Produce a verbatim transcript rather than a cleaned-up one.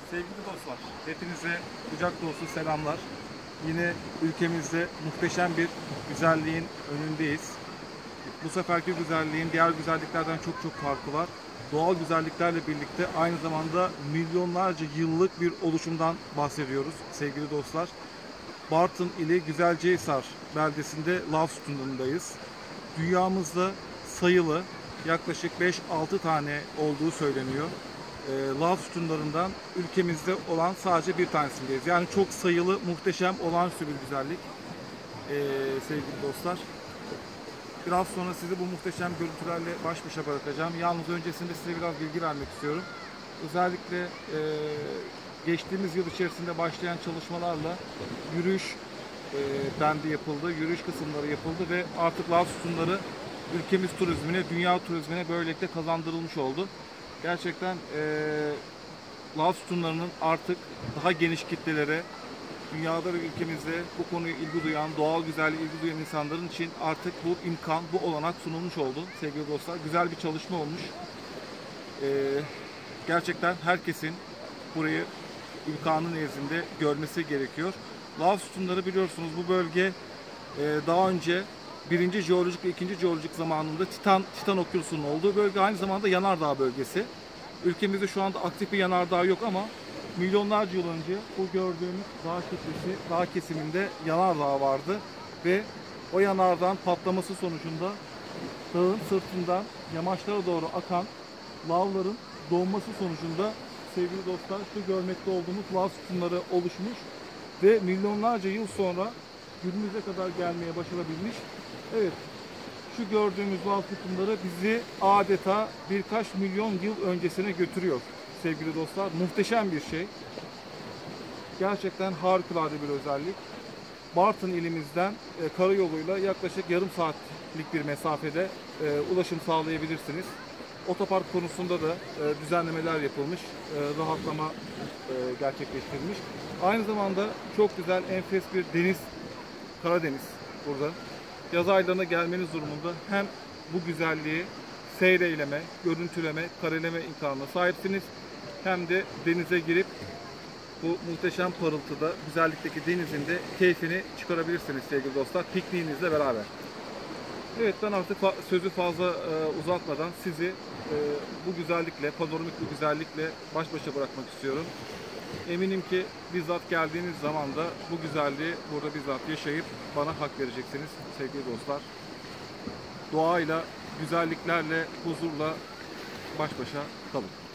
Sevgili dostlar, hepinize kucak dolusu selamlar. Yine ülkemizde muhteşem bir güzelliğin önündeyiz. Bu seferki güzelliğin diğer güzelliklerden çok çok farkı var. Doğal güzelliklerle birlikte aynı zamanda milyonlarca yıllık bir oluşumdan bahsediyoruz sevgili dostlar. Bartın ili Güzelcehisar beldesinde lav sütunlarındayız. Dünyamızda sayılı yaklaşık beş altı tane olduğu söyleniyor. E, lav sütunlarından ülkemizde olan sadece bir tanesindeyiz. Yani çok sayılı, muhteşem, olağanüstü bir güzellik e, sevgili dostlar. Biraz sonra sizi bu muhteşem görüntülerle baş başa bırakacağım. Yalnız öncesinde size biraz bilgi vermek istiyorum. Özellikle e, geçtiğimiz yıl içerisinde başlayan çalışmalarla yürüyüş e, bendi yapıldı, yürüyüş kısımları yapıldı ve artık lav sütunları ülkemiz turizmine, dünya turizmine böylelikle kazandırılmış oldu. Gerçekten e, lav sütunlarının artık daha geniş kitlelere, dünyada ve ülkemizde bu konuya ilgi duyan, doğal güzelliğe ilgi duyan insanların için artık bu imkan, bu olanak sunulmuş oldu sevgili dostlar. Güzel bir çalışma olmuş. Ee, gerçekten herkesin burayı imkanı nezdinde görmesi gerekiyor. Lav sütunları biliyorsunuz bu bölge e, daha önce birinci jeolojik ve ikinci jeolojik zamanında Titan, Titan Okyanusu'nun olduğu bölge, aynı zamanda yanardağ bölgesi. Ülkemizde şu anda aktif bir yanardağ yok ama milyonlarca yıl önce bu gördüğümüz dağ kitlesi, dağ kesiminde yanardağ vardı ve o yanardağın patlaması sonucunda dağın sırtından yamaçlara doğru akan lavların donması sonucunda sevgili dostlar şu görmekte olduğumuz lav sütunları oluşmuş ve milyonlarca yıl sonra günümüze kadar gelmeye başarabilmiş. Evet, şu gördüğümüz lav sütunları bizi adeta birkaç milyon yıl öncesine götürüyor sevgili dostlar. Muhteşem bir şey. Gerçekten harikulade bir özellik. Bartın ilimizden e, karayoluyla yaklaşık yarım saatlik bir mesafede e, ulaşım sağlayabilirsiniz. Otopark konusunda da e, düzenlemeler yapılmış, e, rahatlama e, gerçekleştirilmiş. Aynı zamanda çok güzel, enfes bir deniz, Karadeniz burada. Yaz aylarına gelmeniz durumunda hem bu güzelliği seyreyleme, görüntüleme, kareleme imkanına sahipsiniz. Hem de denize girip bu muhteşem parıltıda, güzellikteki denizin de keyfini çıkarabilirsiniz sevgili dostlar, pikniğinizle beraber. Evet, ben artık sözü fazla e, uzatmadan sizi e, bu güzellikle, panoramik bir güzellikle baş başa bırakmak istiyorum. Eminim ki bizzat geldiğiniz zaman da bu güzelliği burada bizzat yaşayıp bana hak vereceksiniz sevgili dostlar. Doğayla, güzelliklerle, huzurla baş başa kalın.